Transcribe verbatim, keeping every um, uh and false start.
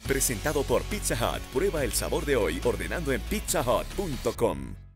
Presentado por Pizza Hut. Prueba el sabor de hoy ordenando en pizza hut punto com.